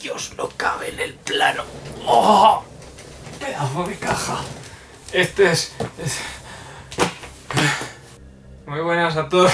Dios, no cabe en el plano. ¡Oh! Pedazo de caja. Este es... Muy buenas a todos,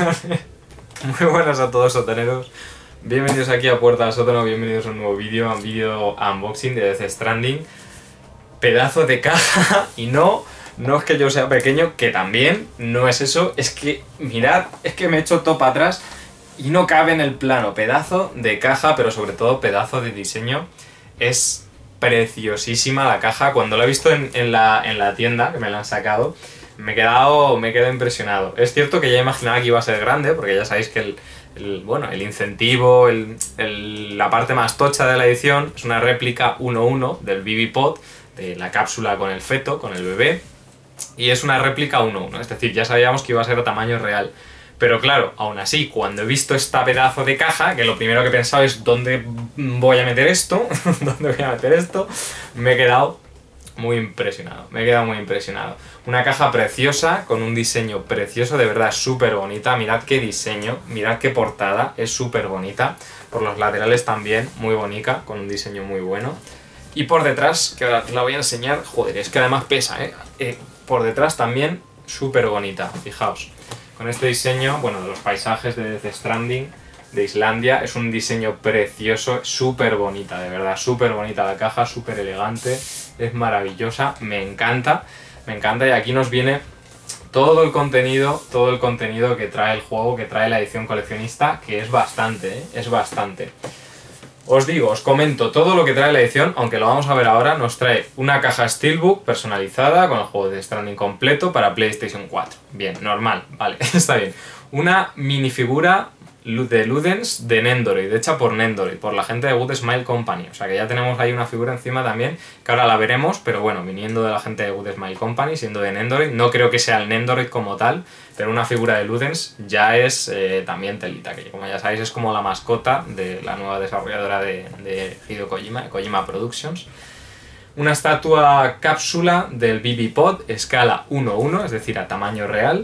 muy buenas a todos, sotaneros. Bienvenidos aquí a Puerta al Sótano, bienvenidos a un nuevo vídeo, unboxing de Death Stranding. Pedazo de caja, y no es que yo sea pequeño, que también, no es eso, es que, mirad, es que me he hecho todo para atrás y no cabe en el plano. Pedazo de caja, pero sobre todo pedazo de diseño. Es preciosísima la caja. Cuando la he visto en la tienda, que me la han sacado, me he quedado impresionado. Es cierto que ya imaginaba que iba a ser grande, porque ya sabéis que el incentivo, la parte más tocha de la edición es una réplica 1:1 del BB Pod, de la cápsula con el feto, con el bebé, y es una réplica 1:1, es decir, ya sabíamos que iba a ser a tamaño real. Pero claro, aún así, cuando he visto esta pedazo de caja, que lo primero que he pensado es ¿dónde voy a meter esto? ¿Dónde voy a meter esto? Me he quedado muy impresionado, Una caja preciosa, con un diseño precioso, de verdad súper bonita. Mirad qué diseño, mirad qué portada, es súper bonita. Por los laterales también, muy bonita, con un diseño muy bueno. Y por detrás, que ahora la voy a enseñar, joder, es que además pesa, por detrás también súper bonita, fijaos. Con este diseño, bueno, de los paisajes de Death Stranding, de Islandia, es un diseño precioso, súper bonita, de verdad, súper bonita la caja, súper elegante, es maravillosa, me encanta, y aquí nos viene todo el contenido que trae el juego, que trae la edición coleccionista, que es bastante, es bastante. Os digo, os comento todo lo que trae la edición, aunque lo vamos a ver ahora. Nos trae una caja Steelbook personalizada con el juego de Death Stranding completo para PlayStation 4. Bien, normal, vale, está bien. Una minifigura de Ludens de Nendoroid, hecha por Nendoroid, por la gente de Good Smile Company. O sea que ya tenemos ahí una figura encima también, que ahora la veremos, pero bueno, viniendo de la gente de Good Smile Company, siendo de Nendoroid, no creo que sea el Nendoroid como tal, pero una figura de Ludens ya es también telita, que como ya sabéis es como la mascota de la nueva desarrolladora de Hideo Kojima, Kojima Productions. Una estatua cápsula del BB Pod, escala 1:1, es decir, a tamaño real.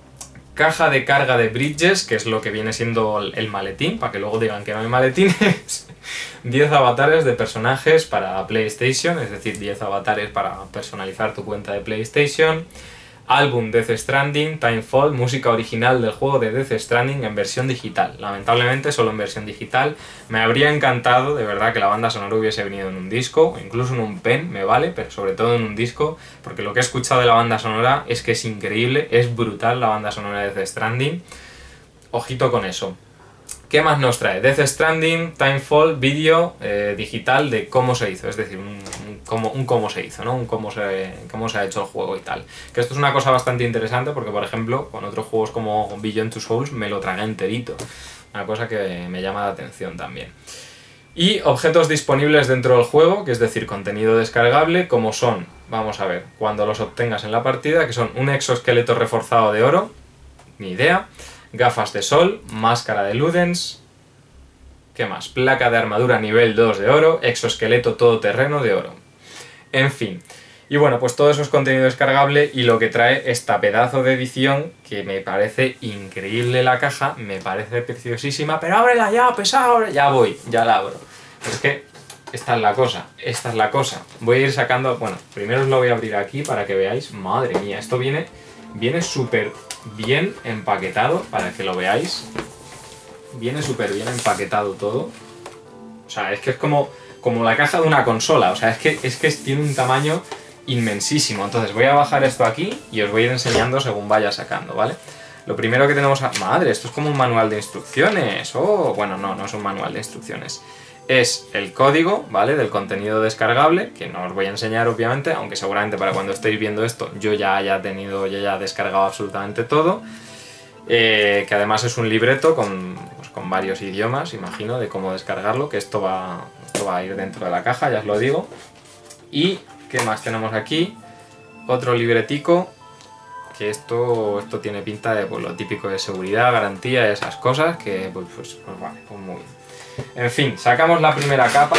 Caja de carga de Bridges, que es lo que viene siendo el maletín, para que luego digan que no hay maletines. 10 avatares de personajes para PlayStation, es decir, 10 avatares para personalizar tu cuenta de PlayStation. Álbum Death Stranding, Timefall, música original del juego de Death Stranding en versión digital. Lamentablemente solo en versión digital. Me habría encantado, de verdad, que la banda sonora hubiese venido en un disco, o incluso en un pen, me vale, pero sobre todo en un disco, porque lo que he escuchado de la banda sonora es que es increíble, es brutal la banda sonora de Death Stranding. Ojito con eso. ¿Qué más nos trae? Death Stranding, Timefall, vídeo digital de cómo se hizo, es decir, un cómo se hizo, ¿no? Cómo se ha hecho el juego y tal. Que esto es una cosa bastante interesante porque, por ejemplo, con otros juegos como Beyond Two Souls me lo tragué enterito. Una cosa que me llama la atención también. Y objetos disponibles dentro del juego, que es decir, contenido descargable, como son, vamos a ver, cuando los obtengas en la partida, que son un exoesqueleto reforzado de oro, ni idea, gafas de sol, máscara de Ludens, ¿qué más? Placa de armadura nivel 2 de oro, exoesqueleto todoterreno de oro. En fin, y bueno, pues todo eso es contenido descargable y lo que trae esta pedazo de edición que me parece increíble la caja, me parece preciosísima, pero ábrela ya, pesado, ya voy, ya la abro. Pero es que esta es la cosa, voy a ir sacando, bueno, primero os lo voy a abrir aquí para que veáis, madre mía, esto viene súper bien empaquetado, para que lo veáis, viene súper bien empaquetado todo, o sea, es que es como la caja de una consola, o sea, es que tiene un tamaño inmensísimo. Entonces voy a bajar esto aquí y os voy a ir enseñando según vaya sacando, ¿vale? Lo primero que tenemos... ¡Madre! Esto es como un manual de instrucciones. ¡Oh! Bueno, no es un manual de instrucciones. Es el código, ¿vale? Del contenido descargable, que no os voy a enseñar obviamente, aunque seguramente para cuando estéis viendo esto yo ya haya descargado absolutamente todo. Que además es un libreto con varios idiomas, imagino, de cómo descargarlo, que esto va a ir dentro de la caja, ya os lo digo. Y, ¿qué más tenemos aquí? Otro libretico, que esto tiene pinta de pues, lo típico de seguridad, garantía y esas cosas, que pues vale, pues muy bien. En fin, sacamos la primera capa,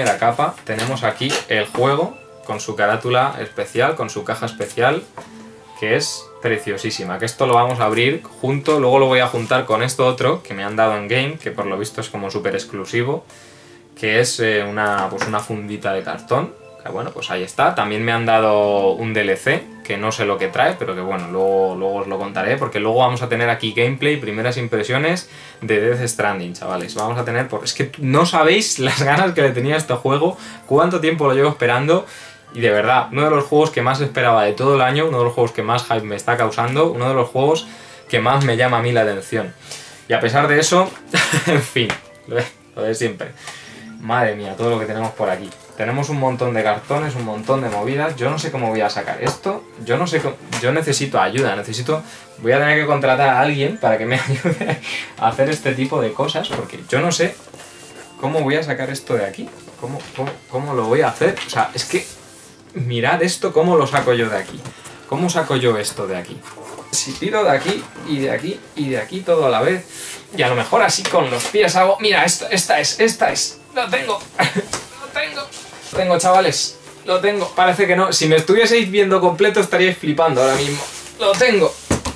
tenemos aquí el juego, con su carátula especial, con su caja especial, que es preciosísima, que esto lo vamos a abrir junto, luego lo voy a juntar con esto otro que me han dado en game, que por lo visto es como súper exclusivo, que es pues una fundita de cartón, que bueno, pues ahí está. También me han dado un DLC, que no sé lo que trae, pero que bueno, luego os lo contaré, porque luego vamos a tener aquí gameplay, primeras impresiones de Death Stranding, chavales. Vamos a tener, es que no sabéis las ganas que le tenía a este juego, cuánto tiempo lo llevo esperando. Y de verdad, uno de los juegos que más esperaba de todo el año, uno de los juegos que más hype me está causando, uno de los juegos que más me llama a mí la atención. Y a pesar de eso, en fin, lo de siempre. Madre mía, todo lo que tenemos por aquí. Tenemos un montón de cartones, un montón de movidas. Yo no sé cómo voy a sacar esto. Yo no sé yo necesito ayuda, voy a tener que contratar a alguien para que me ayude a hacer este tipo de cosas, porque yo no sé cómo voy a sacar esto de aquí. ¿Cómo lo voy a hacer? O sea, es que mirad esto, ¿cómo lo saco yo de aquí? ¿Cómo saco yo esto de aquí? Si tiro de aquí y de aquí y de aquí todo a la vez, y a lo mejor así con los pies hago... Mira, esta es. Lo tengo. Lo tengo, chavales. Lo tengo. Parece que no. Si me estuvieseis viendo completo estaríais flipando ahora mismo. Lo tengo.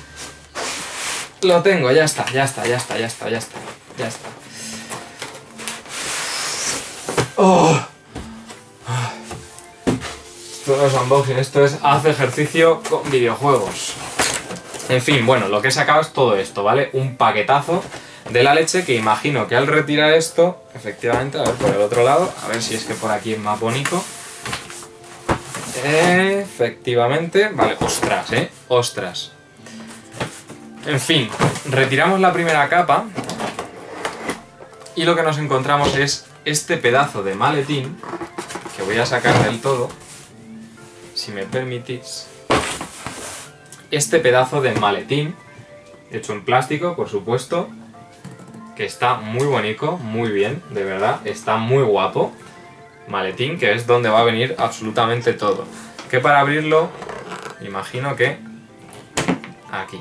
Lo tengo. Ya está. Oh. Esto no es unboxing, esto es haz ejercicio con videojuegos. En fin, bueno, lo que he sacado es todo esto, ¿vale? Un paquetazo de la leche, que imagino que al retirar esto, efectivamente, a ver por el otro lado, a ver si es que por aquí es más bonito. Efectivamente, vale, ostras, ostras. En fin, retiramos la primera capa y lo que nos encontramos es este pedazo de maletín, que voy a sacar del todo, si me permitís. Este pedazo de maletín, hecho en plástico, por supuesto, que está muy bonito, muy bien, de verdad, está muy guapo. Maletín, que es donde va a venir absolutamente todo. Que para abrirlo, imagino que aquí.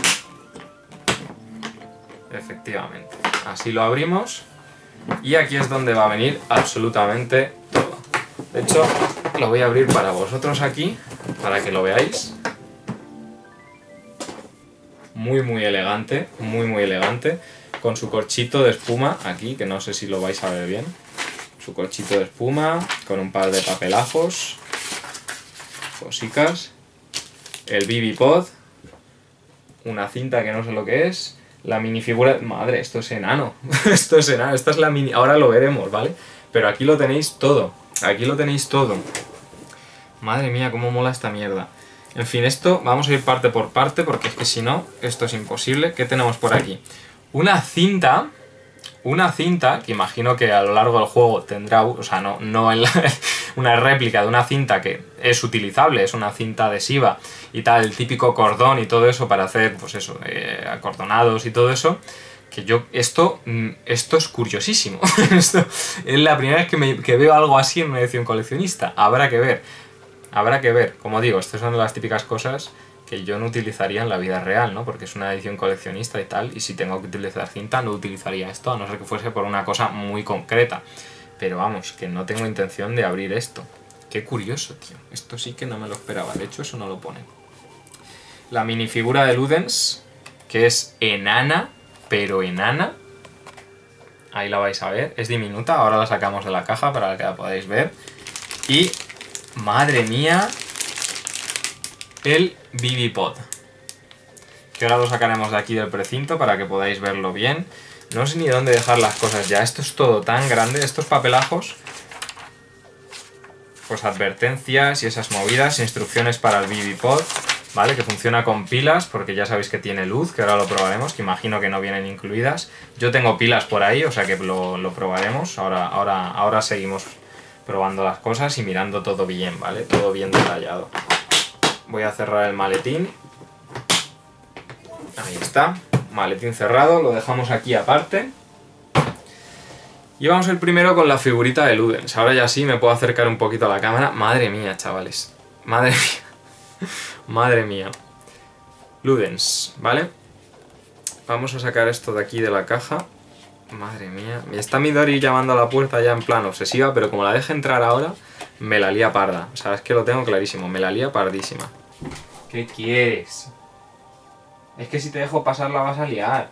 Efectivamente. Así lo abrimos y aquí es donde va a venir absolutamente todo. De hecho, lo voy a abrir para vosotros aquí, para que lo veáis. Muy elegante, muy elegante, con su corchito de espuma aquí, que no sé si lo vais a ver bien. Su corchito de espuma, con un par de papelajos, cosicas, el BB Pod, una cinta que no sé lo que es, la minifigura... Madre, esto es enano, esto es enano, esta es la mini... Ahora lo veremos, ¿vale? Pero aquí lo tenéis todo, aquí lo tenéis todo. Madre mía, cómo mola esta mierda. En fin, esto vamos a ir parte por parte, porque es que si no, esto es imposible. ¿Qué tenemos por aquí? Una cinta, que imagino que a lo largo del juego tendrá, o sea, no una réplica de una cinta que es utilizable, es una cinta adhesiva y tal, el típico cordón y todo eso para hacer, pues eso, acordonados y todo eso. Que yo, esto es curiosísimo. Esto es la primera vez que veo algo así en una edición coleccionista. Habrá que ver. Habrá que ver, como digo, estas son las típicas cosas que yo no utilizaría en la vida real, ¿no? Porque es una edición coleccionista y tal, y si tengo que utilizar cinta no utilizaría esto, a no ser que fuese por una cosa muy concreta. Pero vamos, que no tengo intención de abrir esto. Qué curioso, tío. Esto sí que no me lo esperaba, de hecho eso no lo pone. La minifigura de Ludens, que es enana, pero enana. Ahí la vais a ver, es diminuta, ahora la sacamos de la caja para que la podáis ver. Y... madre mía, el BB Pod, que ahora lo sacaremos de aquí del precinto para que podáis verlo bien. No sé ni dónde dejar las cosas ya, esto es todo tan grande, estos papelajos, pues advertencias y esas movidas, instrucciones para el BB Pod, ¿vale? Que funciona con pilas, porque ya sabéis que tiene luz, que ahora lo probaremos, que imagino que no vienen incluidas. Yo tengo pilas por ahí, o sea que lo probaremos, ahora seguimos probando las cosas y mirando todo bien, ¿vale? Todo bien detallado. Voy a cerrar el maletín. Ahí está. Maletín cerrado, lo dejamos aquí aparte. Y vamos el primero con la figurita de Ludens. Ahora ya sí me puedo acercar un poquito a la cámara. Madre mía, chavales. Madre mía. Madre mía. Ludens, ¿vale? Vamos a sacar esto de aquí de la caja. Madre mía, me está Midori llamando a la puerta ya en plan obsesiva, pero como la deje entrar ahora, me la lía parda. O sea, es que lo tengo clarísimo, me la lía pardísima. ¿Qué quieres? Es que si te dejo pasar la vas a liar.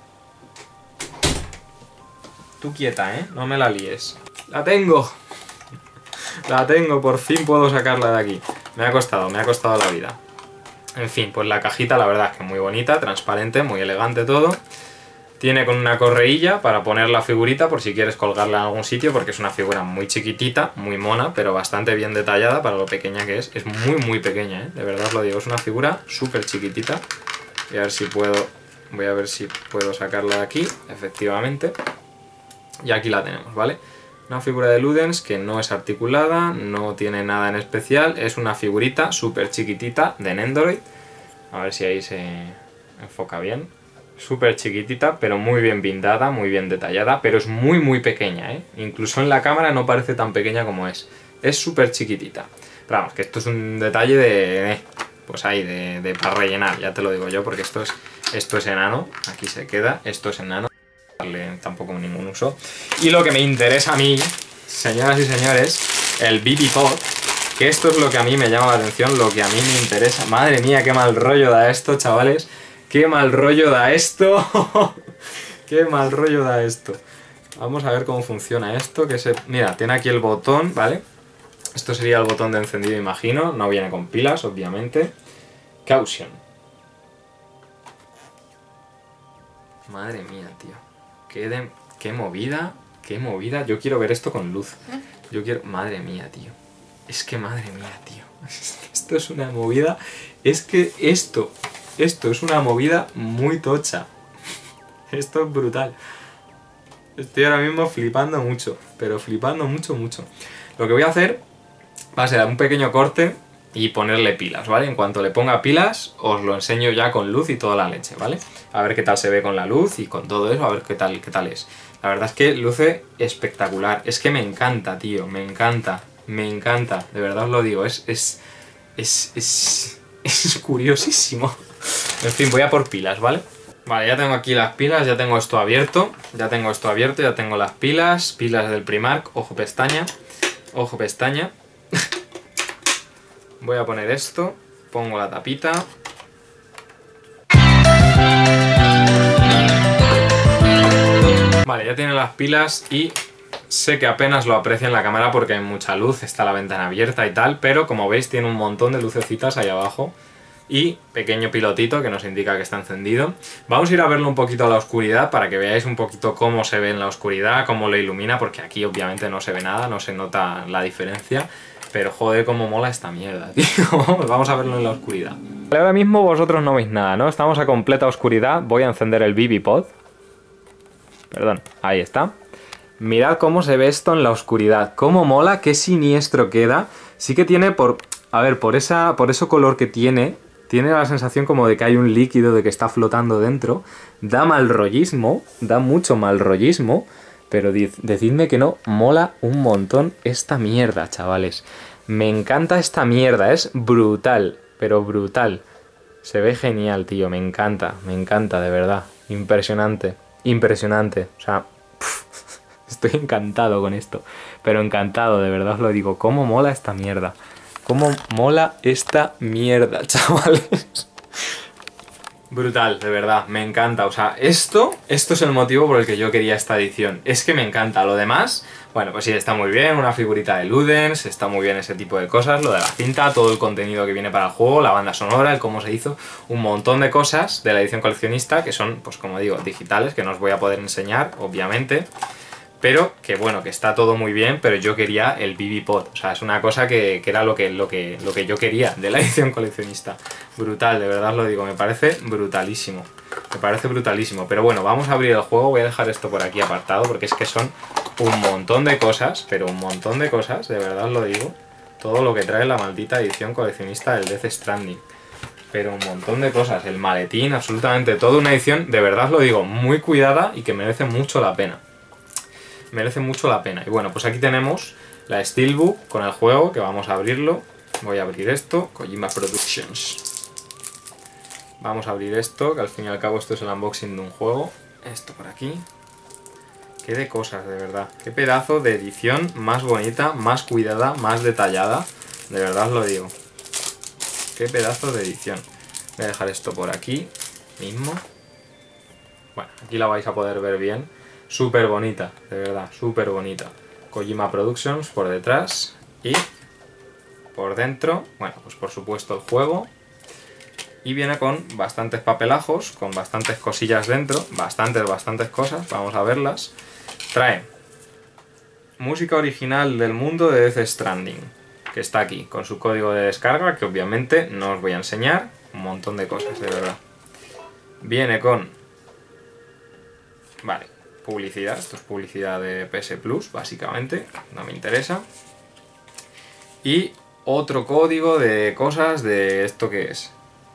Tú quieta, ¿eh? No me la líes. ¡La tengo! La tengo, por fin puedo sacarla de aquí. Me ha costado la vida. En fin, pues la cajita la verdad es que muy bonita, transparente, muy elegante todo. Tiene con una correilla para poner la figurita por si quieres colgarla en algún sitio, porque es una figura muy chiquitita, muy mona, pero bastante bien detallada para lo pequeña que es. Es muy muy pequeña, ¿eh? De verdad os lo digo, es una figura súper chiquitita. Voy a ver si puedo sacarla de aquí, efectivamente. Y aquí la tenemos, ¿vale? Una figura de Ludens que no es articulada, no tiene nada en especial, es una figurita súper chiquitita de Nendoroid. A ver si ahí se enfoca bien. Súper chiquitita, pero muy bien pintada, muy bien detallada, pero es muy muy pequeña, ¿eh? Incluso en la cámara no parece tan pequeña como es. Es súper chiquitita. Pero vamos, que esto es un detalle de... pues ahí, de para rellenar, ya te lo digo yo, porque esto es enano, aquí se queda, esto es enano, no darle tampoco ningún uso. Y lo que me interesa a mí, señoras y señores, el BB Pod, que esto es lo que a mí me llama la atención, lo que a mí me interesa. Madre mía, qué mal rollo da esto, chavales. ¡Qué mal rollo da esto! ¡Qué mal rollo da esto! Vamos a ver cómo funciona esto. Mira, tiene aquí el botón, ¿vale? Esto sería el botón de encendido, imagino. No viene con pilas, obviamente. Caution. Madre mía, tío. Qué movida, qué movida. Yo quiero ver esto con luz. Yo quiero... Madre mía, tío. Es que madre mía, tío. Esto es una movida... Es que esto es una movida muy tocha. Esto es brutal. Estoy ahora mismo flipando mucho, pero flipando mucho, mucho. Lo que voy a hacer va a ser un pequeño corte y ponerle pilas, ¿vale? En cuanto le ponga pilas, os lo enseño ya con luz y toda la leche, ¿vale? A ver qué tal se ve con la luz y con todo eso, a ver qué tal es. La verdad es que luce espectacular. Es que me encanta, tío, me encanta, de verdad os lo digo, es curiosísimo. En fin, voy a por pilas, ¿vale? Vale, ya tengo aquí las pilas, ya tengo esto abierto, ya tengo las pilas del Primark, ojo pestaña, voy a poner esto, pongo la tapita. Vale, ya tiene las pilas y sé que apenas lo aprecia en la cámara porque hay mucha luz, está la ventana abierta y tal, pero como veis tiene un montón de lucecitas ahí abajo. Y pequeño pilotito que nos indica que está encendido. Vamos a ir a verlo un poquito a la oscuridad para que veáis un poquito cómo se ve en la oscuridad, cómo lo ilumina, porque aquí obviamente no se ve nada, no se nota la diferencia. Pero joder, cómo mola esta mierda, tío. Vamos a verlo en la oscuridad. Vale, ahora mismo vosotros no veis nada, ¿no? Estamos a completa oscuridad. Voy a encender el BB Pod. Perdón, ahí está. Mirad cómo se ve esto en la oscuridad. Cómo mola, qué siniestro queda. Sí que tiene a ver, por ese color que tiene la sensación como de que hay un líquido, de que está flotando dentro. Da mal rollismo, da mucho mal rollismo, pero decidme que no, mola un montón esta mierda, chavales. Me encanta esta mierda, es brutal, pero brutal. Se ve genial, tío, me encanta, de verdad. Impresionante, o sea, estoy encantado con esto, pero encantado, de verdad os lo digo. ¿Cómo mola esta mierda? ¿Cómo mola esta mierda, chavales? Brutal, de verdad, me encanta. O sea, esto es el motivo por el que yo quería esta edición. Es que me encanta. Lo demás, bueno, pues sí, está muy bien. Una figurita de Ludens, está muy bien ese tipo de cosas. Lo de la cinta, todo el contenido que viene para el juego, la banda sonora, el cómo se hizo. Un montón de cosas de la edición coleccionista que son, pues como digo, digitales, que no os voy a poder enseñar, obviamente. Pero que bueno, que está todo muy bien, pero yo quería el BB Pod. O sea, es una cosa que era lo que yo quería de la edición coleccionista. Brutal, de verdad os lo digo, me parece brutalísimo. Pero bueno, vamos a abrir el juego, voy a dejar esto por aquí apartado, porque es que son un montón de cosas, pero un montón de cosas, de verdad os lo digo. Todo lo que trae la maldita edición coleccionista del Death Stranding. Pero un montón de cosas, el maletín, absolutamente todo. Una edición, de verdad os lo digo, muy cuidada y que merece mucho la pena. Y bueno, pues aquí tenemos la Steelbook con el juego, que vamos a abrirlo. Voy a abrir esto, Kojima Productions. Vamos a abrir esto, que al fin y al cabo esto es el unboxing de un juego. Esto por aquí. Qué de cosas, de verdad. Qué pedazo de edición más bonita, más cuidada, más detallada. De verdad os lo digo. Qué pedazo de edición. Voy a dejar esto por aquí mismo. Bueno, aquí la vais a poder ver bien. Súper bonita, de verdad, súper bonita. Kojima Productions por detrás y por dentro, bueno, pues por supuesto el juego. Y viene con bastantes papelajos, con bastantes cosillas dentro, bastantes cosas, vamos a verlas. Trae música original del mundo de Death Stranding, que está aquí, con su código de descarga, que obviamente no os voy a enseñar, un montón de cosas, de verdad. Viene con... Vale, publicidad, esto es publicidad de PS Plus, básicamente, no me interesa. Y otro código de cosas de... ¿Esto qué es?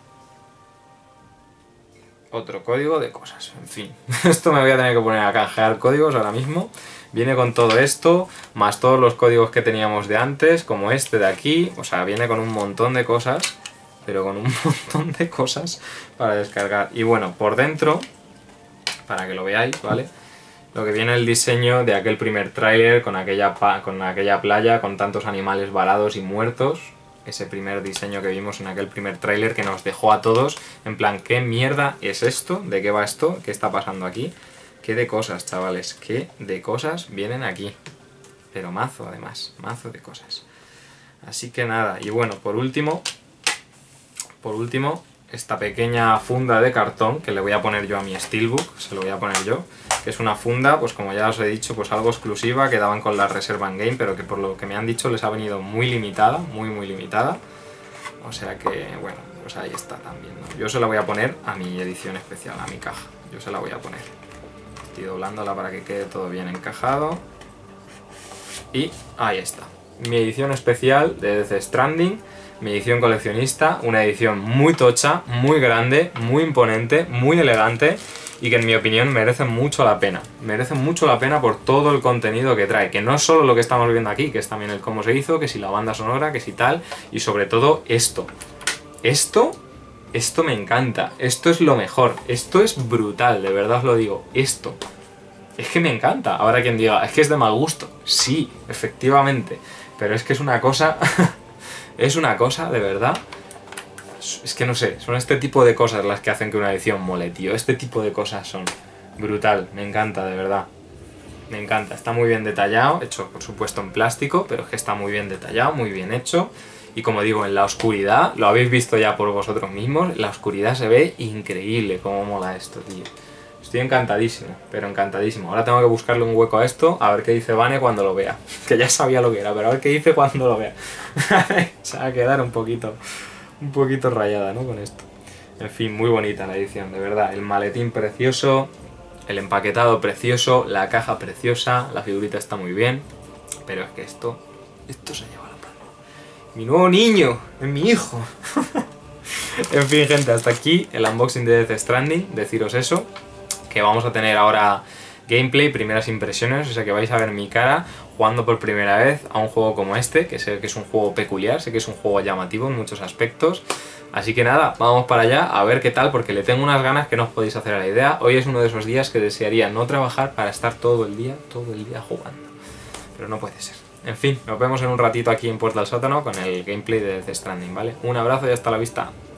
Otro código de cosas, en fin. Esto me voy a tener que poner a canjear códigos ahora mismo. Viene con todo esto, más todos los códigos que teníamos de antes, como este de aquí. O sea, viene con un montón de cosas, pero con un montón de cosas para descargar. Y bueno, por dentro, para que lo veáis, ¿vale? Lo que viene el diseño de aquel primer tráiler con aquella playa con tantos animales varados y muertos. Ese primer diseño que vimos en aquel primer tráiler que nos dejó a todos en plan, ¿qué mierda es esto? ¿De qué va esto? ¿Qué está pasando aquí? ¿Qué de cosas, chavales? ¿Qué de cosas vienen aquí? Pero mazo, además, mazo de cosas. Así que nada, y bueno, por último, esta pequeña funda de cartón que le voy a poner yo a mi Steelbook, se lo voy a poner yo, que es una funda, pues como ya os he dicho, pues algo exclusiva, que daban con la Reserva en Game, pero que por lo que me han dicho les ha venido muy limitada, muy limitada. O sea que, bueno, pues ahí está también, ¿no? Yo se la voy a poner a mi edición especial, a mi caja, yo se la voy a poner. Estoy doblándola para que quede todo bien encajado. Y ahí está, mi edición especial de Death Stranding, mi edición coleccionista, una edición muy tocha, muy grande, muy imponente, muy elegante y que en mi opinión merece mucho la pena. Merece mucho la pena por todo el contenido que trae, que no es solo lo que estamos viendo aquí, que es también el cómo se hizo, que si la banda sonora, que si tal, y sobre todo esto. Esto me encanta, esto es lo mejor, esto es brutal, de verdad os lo digo, esto. Es que me encanta, ahora quien diga, es que es de mal gusto, sí, efectivamente, pero es que es una cosa, es una cosa, de verdad, es que no sé, son este tipo de cosas las que hacen que una edición mole, tío, este tipo de cosas son brutal, me encanta, de verdad, me encanta, está muy bien detallado, hecho por supuesto en plástico, pero es que está muy bien detallado, muy bien hecho. Y como digo, en la oscuridad, lo habéis visto ya por vosotros mismos, en la oscuridad se ve increíble cómo mola esto, tío. Estoy encantadísimo, pero encantadísimo. Ahora tengo que buscarle un hueco a esto, a ver qué dice Vane cuando lo vea. Que ya sabía lo que era, pero a ver qué dice cuando lo vea. Se va a quedar un poquito rayada, ¿no? Con esto. En fin, muy bonita la edición, de verdad. El maletín precioso, el empaquetado precioso, la caja preciosa, la figurita está muy bien. Pero es que esto se lleva la palma. Mi nuevo niño, es mi hijo. En fin, gente, hasta aquí el unboxing de Death Stranding. Deciros eso, que vamos a tener ahora gameplay, primeras impresiones, o sea que vais a ver mi cara jugando por primera vez a un juego como este, que sé que es un juego peculiar, sé que es un juego llamativo en muchos aspectos. Así que nada, vamos para allá a ver qué tal, porque le tengo unas ganas que no os podéis hacer a la idea. Hoy es uno de esos días que desearía no trabajar para estar todo el día jugando. Pero no puede ser. En fin, nos vemos en un ratito aquí en Puerta al Sótano con el gameplay de Death Stranding, ¿vale? Un abrazo y hasta la vista.